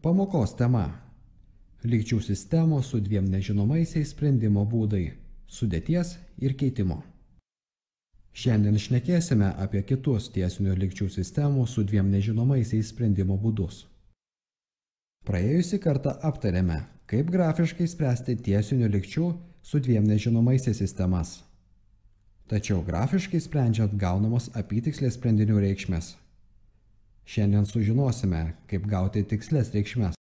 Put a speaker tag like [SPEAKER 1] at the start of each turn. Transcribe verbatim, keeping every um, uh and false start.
[SPEAKER 1] Pamokos tema – lygčių sistemos su dviem nežinomaisiais sprendimo būdai – sudėties ir keitimo. Šiandien šnekėsime apie kitus tiesinių lygčių sistemų su dviem nežinomaisiais sprendimo būdus. Praėjusį kartą aptarėme, kaip grafiškai spręsti tiesinių lygčių su dviem nežinomaisiais sistemas. Tačiau grafiškai sprendžiant gaunamos apytikslės sprendinių reikšmės. Šiandien sužinosime, kaip gauti tikslės reikšmes.